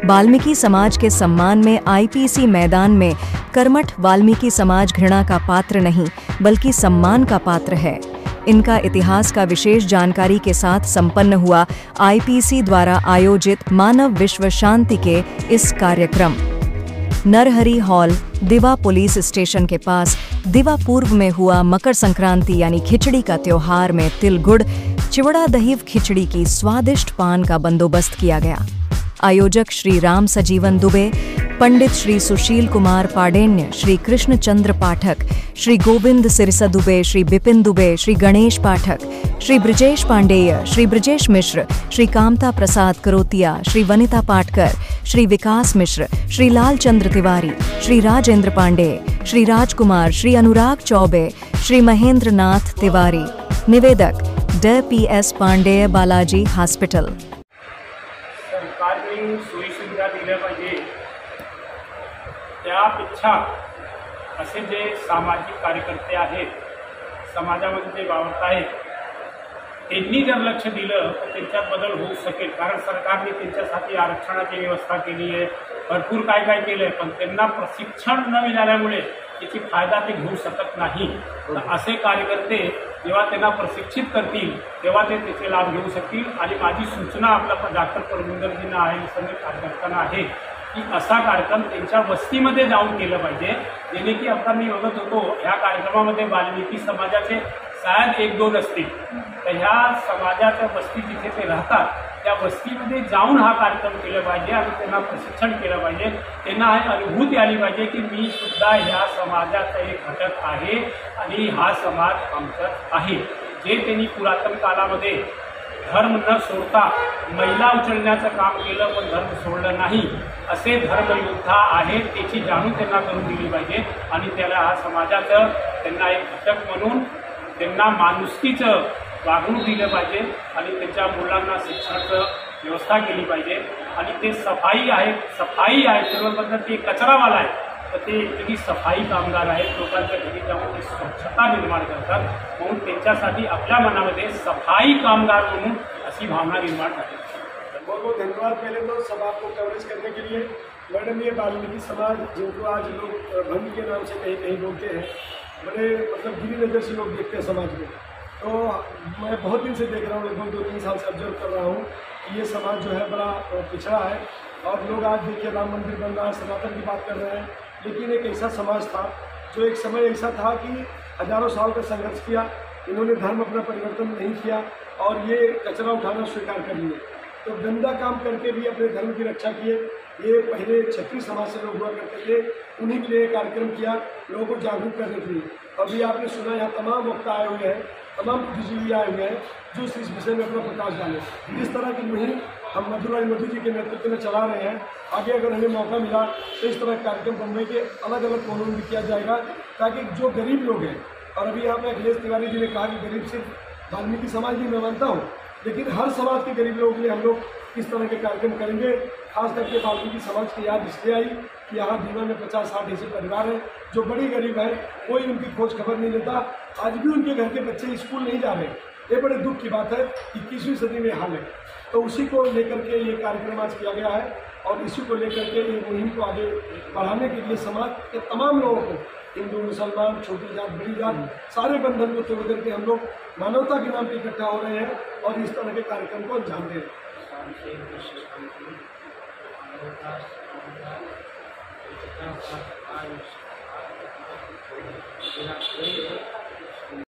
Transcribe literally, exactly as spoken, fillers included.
वाल्मीकि समाज के सम्मान में आईपीसी मैदान में कर्मठ वाल्मीकि समाज घृणा का पात्र नहीं बल्कि सम्मान का पात्र है। इनका इतिहास का विशेष जानकारी के साथ संपन्न हुआ आईपीसी द्वारा आयोजित मानव विश्व शांति के इस कार्यक्रम। Narhari hall, Diva police station के पास दिवा पूर्व में हुआ मकर संक्रांति यानी खिचड़ी का त्योहार में तिल गुड़, चिवड़ा दही खिचड़ी की स्वादिष्ट पान का बंदोबस्त किया गया। आयोजक श्री राम सजीवन दुबे, पंडित श्री सुशील कुमार पाडेन्य, श्री कृष्ण चंद्र पाठक, श्री गोविंद सिरसा दुबे, श्री बिपिन दुबे, श्री गणेश पाठक, श्री ब्रजेश पांडेय, श्री ब्रजेश मिश्र, श्री कामता प्रसाद करोतिया, श्री वनिता पाटकर, श्री विकास मिश्र, श्री लाल चंद्र तिवारी, श्री राजेंद्र पांडे, श्री राजकुमार, श्री अनुराग चौबे, श्री महेंद्र नाथ तिवारी। निवेदक D P S Pandey, Balaji hospital. सरकारने सोयी सुविधा दिल्या पाहिजे त्यापेक्षा असे जे सामाजिक कार्यकर्ते आहेत, समाजामध्ये जे वावरत आहेत, त्यांनी जर लक्ष दिलं तर त्यांच्यात बदल होऊ शकेल। कारण सरकारने त्यांच्यासाठी आरक्षणाची व्यवस्था केली आहे, भरपूर काय काय केलं आहे, पण त्यांना प्रशिक्षण न मिळाल्यामुळे त्याची फायदा ते घेऊ शकत नाही। तर असे कार्यकर्ते जेव्हा त्यांना प्रशिक्षित करतील तेव्हा ते त्याचे लाभ घेऊ शकतील। आणि माझी सूचना आपल्या डॉक्टर परमिंदरजींना आहे, सर्व कार्यकर्त्यांना आहे की असा कार्यक्रम त्यांच्या वस्तीमध्ये जाऊन केलं पाहिजे, जेणे की आता मी बघत होतो ह्या कार्यक्रमामध्ये वाल्मिकी समाजाचे शायद एक दोन असतील, तर ह्या समाजाच्या वस्ती जिथे ते राहतात त्या वस्तीमध्ये जाऊन हा कार्यक्रम केला पाहिजे आणि त्यांना प्रशिक्षण केलं पाहिजे। त्यांना ही अनुभूती आली पाहिजे की मी सुद्धा ह्या समाजाचा एक घटक आहे आणि हा समाज आमचा आहे। जे त्यांनी पुरातन काळामध्ये धर्म न सोडता महिला उचलण्याचं काम केलं पण धर्म सोडलं नाही, असे धर्मयोद्धा आहेत त्याची जाणीव त्यांना करून दिली पाहिजे। आणि त्याला हा समाजाचं त्यांना एक घटक म्हणून त्यांना माणुसकीचं वागणूक दिलं पाहिजे आणि त्यांच्या मुलांना शिक्षणाचं व्यवस्था केली पाहिजे। आणि ते सफाई आहेत, सफाई आहे सर्वप्रथम ते कचरावाला आहे, तर ते एकही सफाई कामगार आहेत, लोकांच्या घरी जाऊन ते स्वच्छता निर्माण करतात, म्हणून त्यांच्यासाठी आपल्या मनामध्ये सफाई कामगार म्हणून अशी भावना निर्माण झाली। बहुत बहुत धन्यवाद पहले तो सब आपको कवरेज करने के लिए। मैडम, ये वाल्मीकि समाज जिनको आज लोग भंग के नाम से कहीं कहीं बोलते हैं, बड़े मतलब गिरी नज़र से लोग देखते हैं समाज में। तो मैं बहुत दिन से देख रहा हूँ, लगभग दो तीन साल से ऑब्जर्व कर रहा हूँ कि ये समाज जो है बड़ा पिछड़ा है। और लोग आज देखिए राम मंदिर बन रहा है, सनातन की बात कर रहे हैं, लेकिन एक ऐसा समाज था जो एक समय ऐसा था कि हजारों साल का संघर्ष किया, इन्होंने धर्म अपना परिवर्तन नहीं किया और ये कचरा उठाना स्वीकार कर लिए। तो गंदा काम करके भी अपने धर्म की रक्षा किए। ये पहले क्षत्रिय समाज से लोग हुआ करते थे, उन्हीं के लिए कार्यक्रम किया लोगों को जागरूक करने के लिए। अभी आपने सुना यहाँ तमाम वक्ता आए हुए हैं, तमाम बुद्धिजीवी आए हुए हैं जो इस विषय में अपना प्रकाश डालें। इस तरह की मुहिम हम मधुराज मधु जी के नेतृत्व में चला रहे हैं। आगे अगर हमें मौका मिला तो इस तरह कार्यक्रम बम्बई के अलग अलग कोनों में किया जाएगा, ताकि जो गरीब लोग हैं, और अभी यहाँ पे अखिलेश तिवारी जी ने कहा कि गरीब सिर्फ वाल्मीकि समाज भी मैं मानता हूँ, लेकिन हर समाज के गरीब लोगों के लिए हम लोग इस तरह के कार्यक्रम करेंगे। खास करके वाल्मीकि समाज की याद इसलिए आई कि यहाँ दीवा में पचास साठ ऐसे परिवार हैं जो बड़ी गरीब है, कोई उनकी खोज खबर नहीं लेता। आज भी उनके घर के बच्चे स्कूल नहीं जा रहे, ये बड़े दुख की बात है। इक्कीसवीं सदी में हाल है, तो उसी को लेकर के ये कार्यक्रम आज किया गया है और इसी को लेकर के ये मुहिम को आगे बढ़ाने के लिए समाज के तमाम लोगों को, हिंदू मुसलमान, छोटी जात बड़ी जात, सारे बंधन को तोड़ करके हम लोग मानवता के नाम पर इकट्ठा हो रहे हैं और इस तरह के कार्यक्रम को अंजाम दे रहे हैं।